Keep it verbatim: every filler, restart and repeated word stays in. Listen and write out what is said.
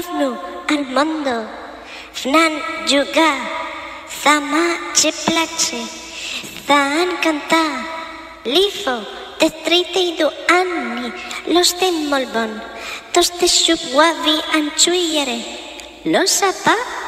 povnu al mondo, fnan jugar, thama ci place, than cantar, l'ifo de trentadue anni, lo stem molt bon, tos te xuguavi anxuiere, lo sapa